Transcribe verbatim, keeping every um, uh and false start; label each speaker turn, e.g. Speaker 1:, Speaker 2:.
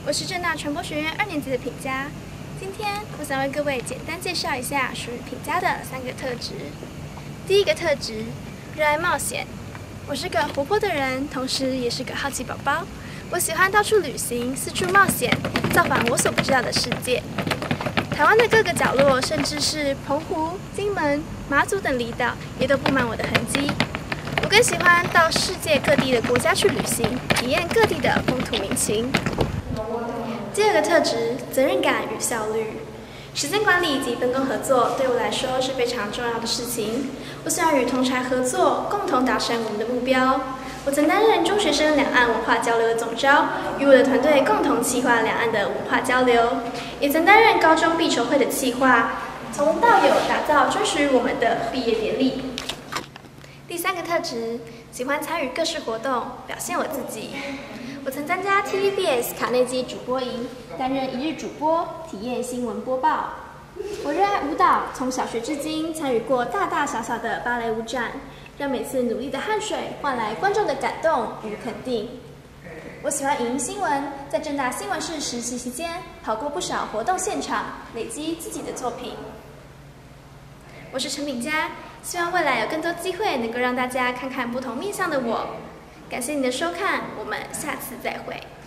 Speaker 1: 我是正大传播学院二年级的品佳。今天我想为各位简单介绍一下属于品佳的三个特质。第一个特质，热爱冒险。我是个活泼的人，同时也是个好奇宝宝。我喜欢到处旅行，四处冒险，造访我所不知道的世界。台湾的各个角落，甚至是澎湖、金门、马祖等离岛，也都布满我的痕迹。我更喜欢到世界各地的国家去旅行，体验各地的风土民情。第二个特质，责任感与效率。时间管理及分工合作对我来说是非常重要的事情。我喜欢与同侪合作，共同达成我们的目标。我曾担任中学生两岸文化交流的总召，与我的团队共同企划两岸的文化交流，也曾担任高中毕筹会的企划，从无到有打造专属于我们的毕业典礼。第三个特质，喜欢参与各式活动，表现我自己。我曾参加 T V B S 卡内基主播营，担任一日主播，体验新闻播报。我热爱舞蹈，从小学至今参与过大大小小的芭蕾舞展，让每次努力的汗水换来观众的感动与肯定。我喜欢影音新闻，在政大新闻室实习期间，跑过不少活动现场，累积自己的作品。我是陈品佳，希望未来有更多机会能够让大家看看不同面向的我。感谢你的收看，我们下次再会。